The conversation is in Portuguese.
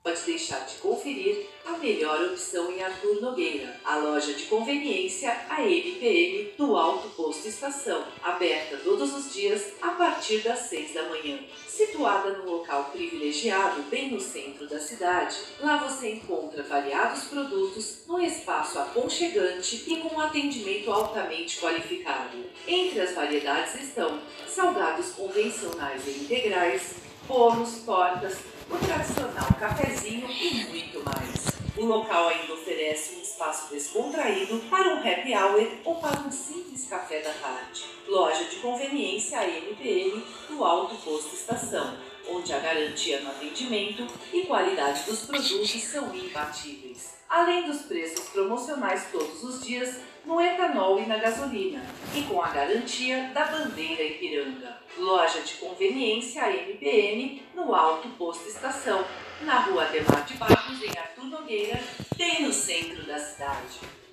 Pode deixar de conferir a melhor opção em Arthur Nogueira, a loja de conveniência AMPM do Alto Posto Estação, aberta todos os dias a partir das 6 da manhã. Situada num local privilegiado bem no centro da cidade, lá você encontra variados produtos num espaço aconchegante e com um atendimento altamente qualificado. Entre as variedades estão salgados convencionais e integrais, bolos, tortas, o tradicional cafezinho e muito mais. O local ainda oferece um espaço descontraído para um happy hour ou para um simples café da tarde. Loja de conveniência AMPM do Alto Posto Estação, onde a garantia no atendimento e qualidade dos produtos são imbatíveis. Além dos preços promocionais todos os dias no etanol e na gasolina, e com a garantia da bandeira Ipiranga. Loja de conveniência AMPM no Alto Posto Estação, na Rua Ademar de Barros, em Arthur Nogueira, bem no centro da cidade.